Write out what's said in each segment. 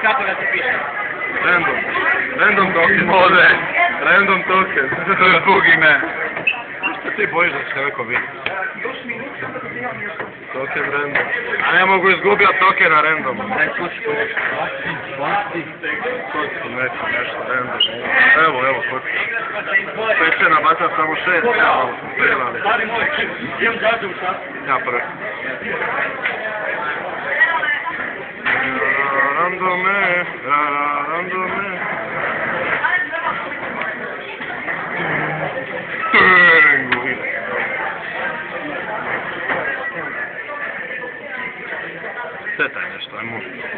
kako da se piše? Random. Random token. Može. Random token. Bugine. Što ti bojiš da će neko vidi? Token random. A ne mogu izgubiti tokena random. Daj sluši. Nešto random. Evo, kocka. Pečena baca samo 6. Ja prvi. Randome. Cetaj nešto, ajmo.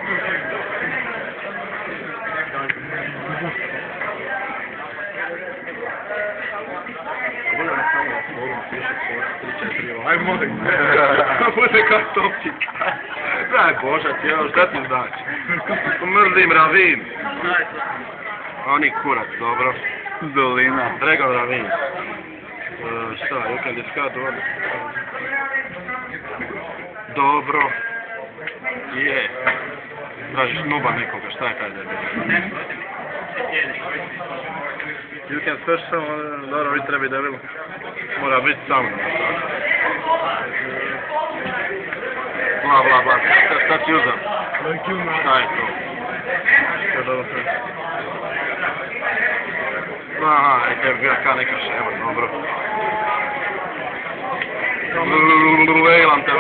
Aj molim, bude kao topčika. Daj Boža ti, evo šta ti znači? Mrzim Ravin. Oni kurac, dobro. Dolina. Dragon Ravin. Šta, you can discard one. Dobro. Je. Tražiš nuba nekoga, šta je kaj da je? You can search someone, dobro, vi treba i devil. Mora biti samo. Bla. Šta ti uzam? Šta je to? Što je dobro sve? Aha, je bila kao neka šema, dobro. Vejlam te.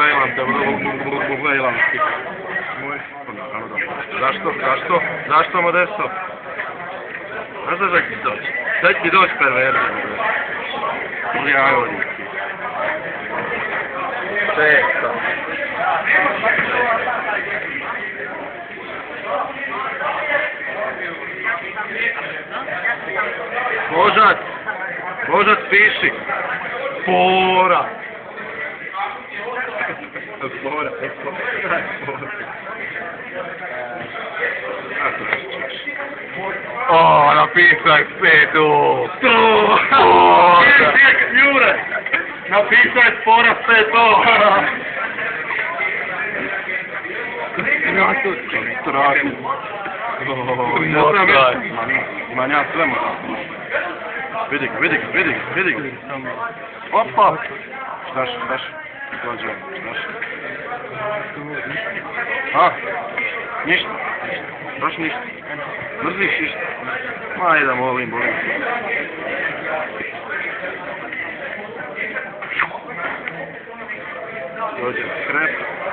Zašto Modesto? Znaš da ti doći? Da ti doći perverzija. Jagodnik. Česta. Božac piši. Spora. O, napisaj sve tu. Jure, napisaj spora sve to. Imam ja sve moram. Vidi ga. Opa. Štaš. Štaš. A? Ništa. Baš ništa. Mrziš ništa. Ma idem bolim. Dođe skrep.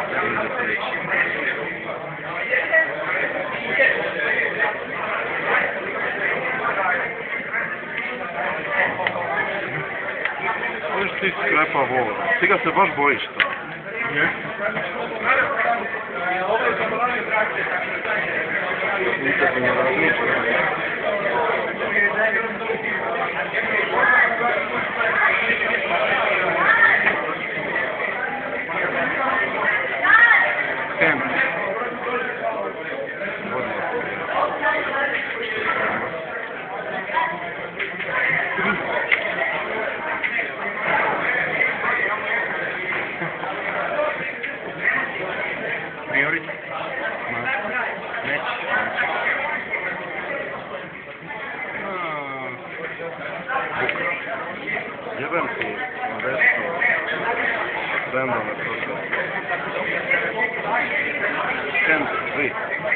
Viš ti skrepa voda. Ti ga se baš bojiš to. Nikad mi ne razmišljam. Kent. Priority? Jebem ti, Modesto, random je prošlo. Kent, vi.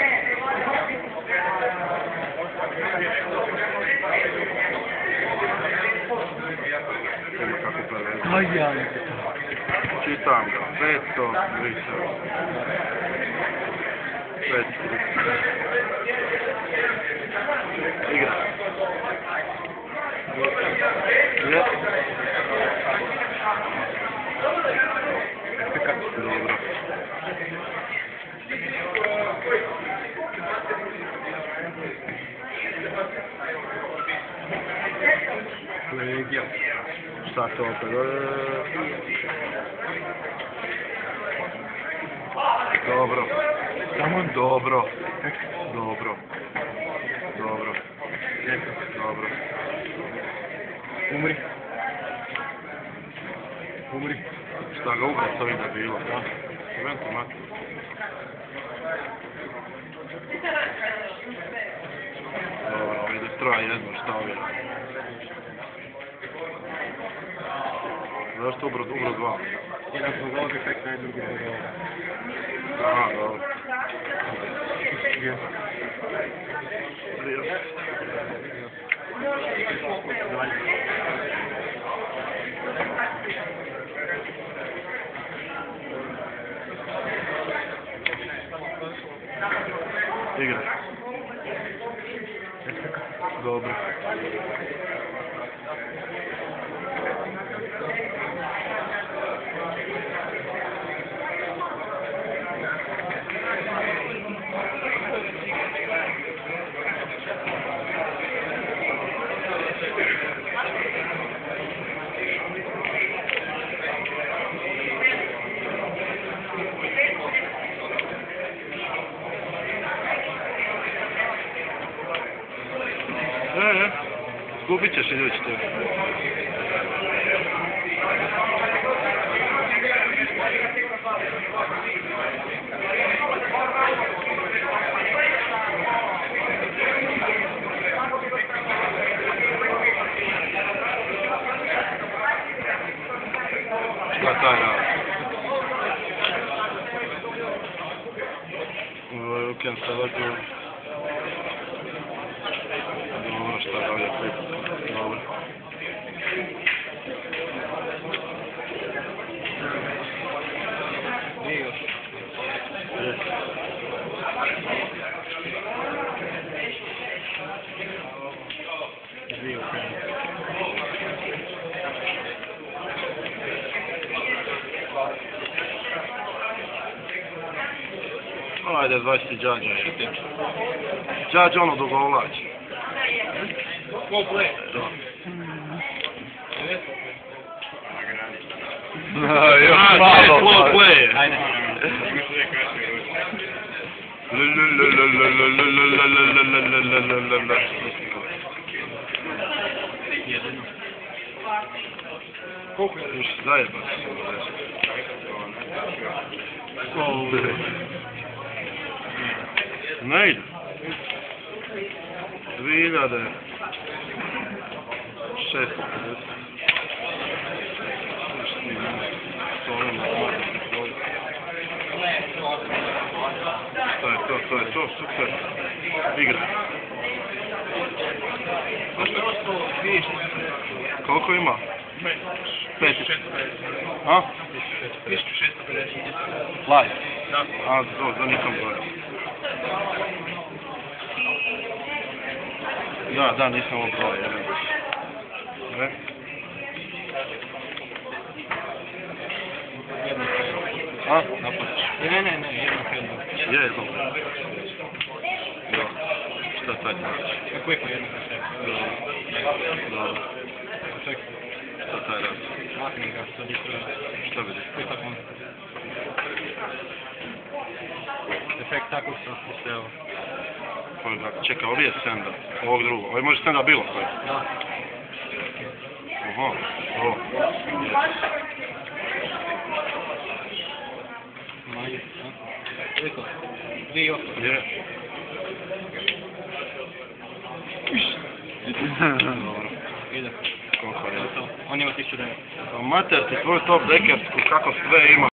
Ima kako prevezi. Čitam ga, 500, 500. Igra. Je. Dobro. Legija. Šta to opet? Dobro. Samo dobro. Dobro. Umri. Šta ga ubra s ovim da bilo, da? Eventu mati. traje jedno, šta ovdje? Zašto ubro dva? Jedan zbog ovog efekta, jedan drugi zbog ovoga. Aha, dobro. Igra. Dobro. Zgubit ćeš idući tebe. Šta taj rad? You can select your... Dobro, šta je ovdje klip? Dobro. Nije još. Dvije u krenu. Ajde, 20 džađa. Džađa ono dogovlači. Još malo. Slow play. Ajde. Jedino. Koliko je još zajebati? Ne ide. 2000. 650. To je to, super. Igra. Koliko ima? 5. A? 1650. Live? Da. A, da nisam gledao. Da, nisam ovo gledao. Ne? A? Naplatiš? Ne, jedno krenu. Je, jedno. Da. Šta taj znači? Kako je jedno krenu? Da. Čekaj. Šta taj radi? Makni ga, sad je prvo. Šta vidi? Koji je tako on? Efekt tako sam postao. Čekaj, ovdje je senda. Ovog drugog. Ovo može senda bilo koje. Da. Aha, ovo. Manje, a? Koliko? 2,8. Je. Dobro. Ide. Koliko je? On ima 1900. Mater ti tvoj top dekersku, kako sve ima.